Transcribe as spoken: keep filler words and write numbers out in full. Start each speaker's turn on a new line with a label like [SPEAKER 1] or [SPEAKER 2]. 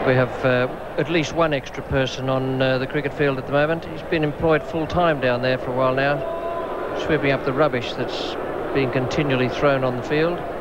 [SPEAKER 1] We have uh, at least one extra person on uh, the cricket field at the moment. He's been employed full-time down there for a while now, sweeping up the rubbish that's being continually thrown on the field.